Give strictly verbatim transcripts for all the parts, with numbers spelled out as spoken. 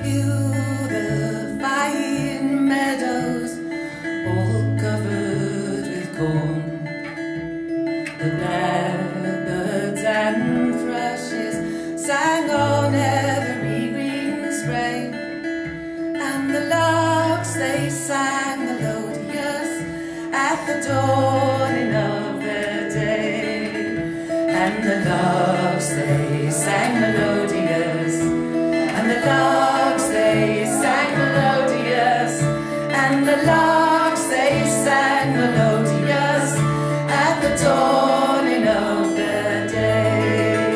view the fine meadows all covered with corn. The blackbirds and thrushes sang on every green spray, and the larks they sang melodious at the dawning of their day. And the larks they sang melodious, and the larks they sang melodious, and the larks they sang melodious at the dawning of their day.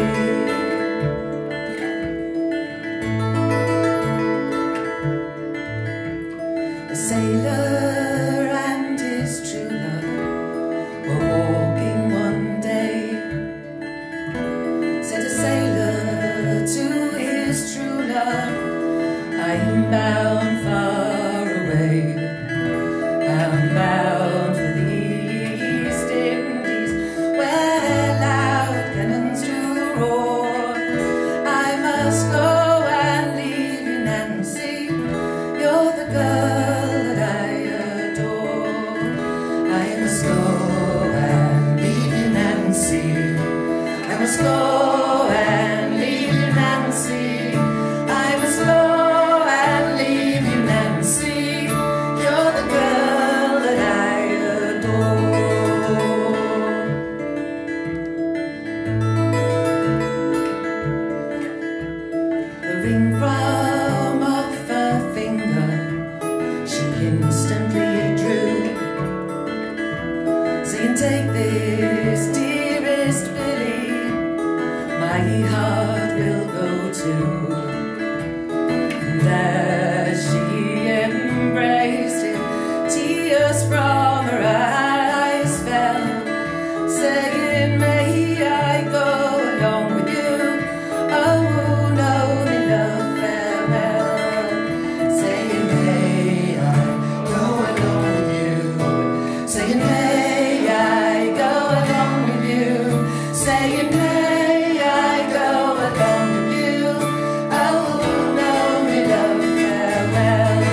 The sailor and his true love were walking one day. Said a sailor to his true love, I'm bound far away, I'm bound for the East Indies, where loud cannons do roar. I must go and leave you, Nancy, you're the girl that I adore. I must go and leave you, Nancy, I must go and leave you, Nancy, I must go and leave you, Nancy, you're the girl that I adore. The ring from off her finger she instantly drew, saying, take this, dearest Billy, my heart will go to. And as she embraced him, tears from her eyes fell, saying, may I go along with you? Oh, no, me love, farewell. Saying, may I go along with you? Saying, may I go along with you? Saying, may I go along with you? Oh, no, me love, farewell.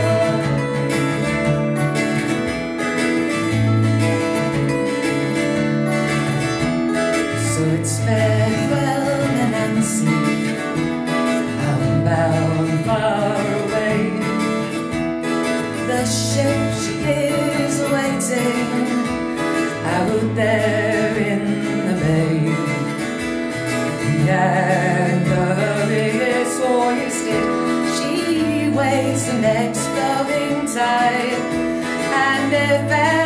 So it's farewell, Nancy, I'm bound far away. The ship she is waiting out there in the bay. The anchor is hoisted, she waits the next flowing tide, and if